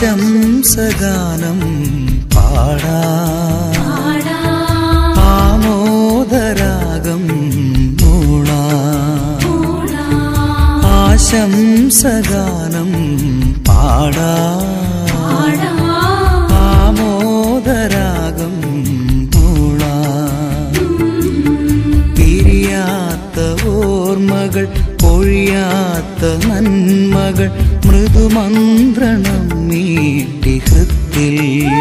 ആശംസഗാനം പാടാം, ആമോദരാഗം മൂളാം. ആശംസഗാനം പാടാം, ആമോദരാഗം മൂളാം. പിരിയാത്ത ഓർമ്മകൾ പൊഴിയാത്ത നന്മകൾ മൃദുമന്ത്രണം മീട്ടി ഹൃത്തിൽ.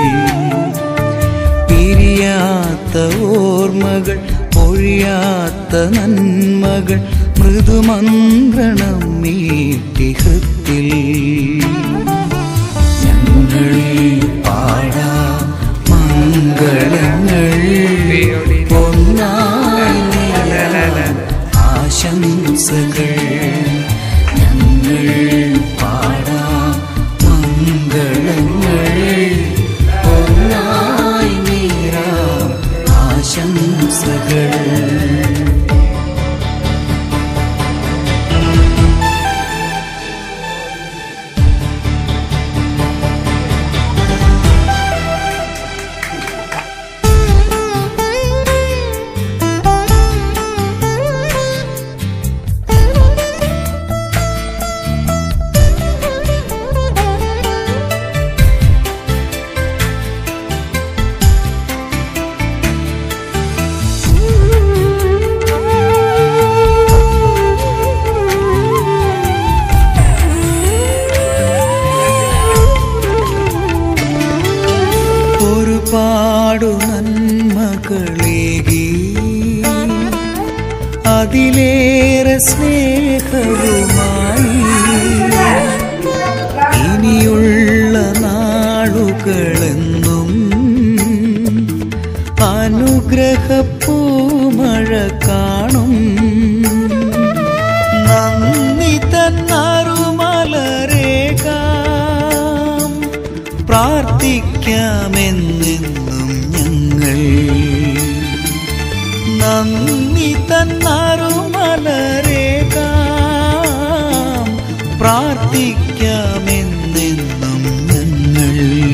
പിരിയാത്ത ഓർമ്മകൾ പൊഴിയാത്ത നന്മകൾ മൃദുമന്ത്രണം മീട്ടി ഹൃത്തിൽ. ഞങ്ങൾ പാടാം മംഗളങ്ങൾ ഒന്നായി ആശംസകൾ. ഞങ്ങൾ പാടാം മംഗളങ്ങൾ ഒന്നായി നേരാം ആശംസകൾ. ഒരുപാടു നന്മകളേകി അതിലേറെ സ്നേഹവുമായി ഇനിയുള്ള നാളുകളെന്നും അനുഗ്രഹപ്പൂമഴ കാണും. നന്ദി തന്നറുമലരേകാം പ്രാർത്ഥിക്കാമെന്നെന്നും ഞങ്ങൾ. നന്ദി തന്നറുമലരേകാം പ്രാർത്ഥിക്കാമെന്നെന്നും ഞങ്ങൾ.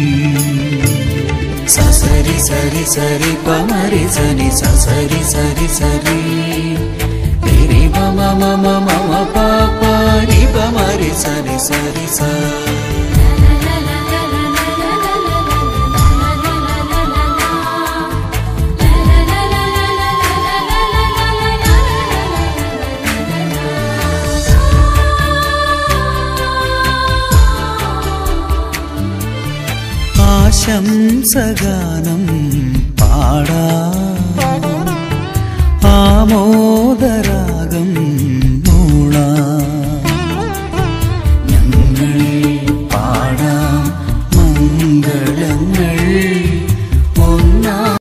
സസരി സരി സരി പമരി സനി സസരി സരി സരി രി മമ മമ മമ പാപ രി പമരി സരി സരി സ. ആശംസഗാനം പാടാം, ആമോദരാഗം